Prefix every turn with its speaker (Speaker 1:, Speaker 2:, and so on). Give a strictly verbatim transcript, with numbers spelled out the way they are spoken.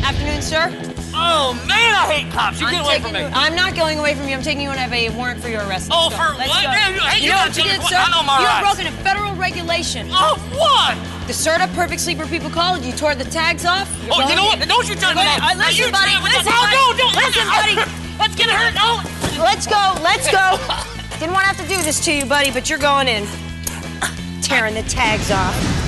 Speaker 1: Afternoon, sir.
Speaker 2: Oh, man, I hate cops. You
Speaker 1: I'm
Speaker 2: get away from me.
Speaker 1: You, I'm not going away from you. I'm taking you and I have a warrant for your arrest.
Speaker 2: Oh,
Speaker 1: Let's
Speaker 2: for
Speaker 1: go. Let's
Speaker 2: what?
Speaker 1: go.
Speaker 2: Man, hey,
Speaker 1: you
Speaker 2: you
Speaker 1: know
Speaker 2: gotta
Speaker 1: what you
Speaker 2: tell me
Speaker 1: did,
Speaker 2: what-
Speaker 1: sir?
Speaker 2: I know my
Speaker 1: You have
Speaker 2: rights.
Speaker 1: broken a federal regulation.
Speaker 2: Oh, what?
Speaker 1: The Serta Perfect Sleeper people called. You tore the tags off. You're
Speaker 2: Oh, you know what?
Speaker 1: in.
Speaker 2: Don't you tell me that.
Speaker 1: Right, listen,
Speaker 2: you
Speaker 1: buddy.
Speaker 2: tell me
Speaker 1: Listen,
Speaker 2: that.
Speaker 1: buddy.
Speaker 2: Oh, no, don't.
Speaker 1: Listen, buddy.
Speaker 2: Let's get hurt. No.
Speaker 1: Let's go. Let's go. Didn't want to have to do this to you, buddy, but you're going in. Tearing the tags off.